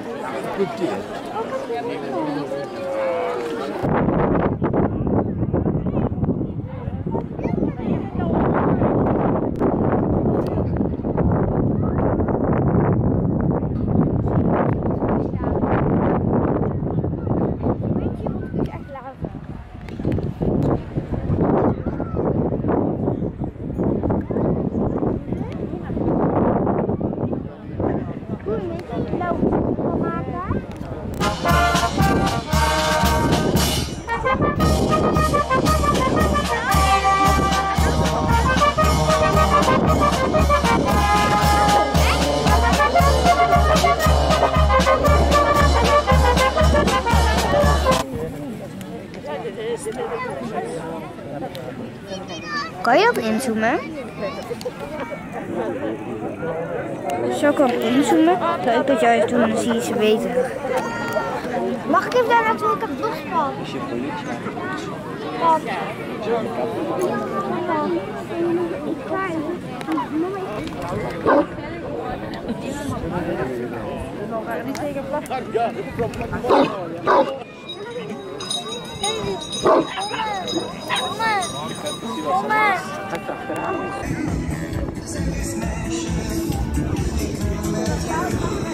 Goed dier. Kan je op inzoomen? Zo kan ik inzoomen, terwijl ik dat juist doe, dan zie je ze beter. Mag ik even daar naartoe? Ik heb het losgepakt. Is je politie? Wat? Achteraan.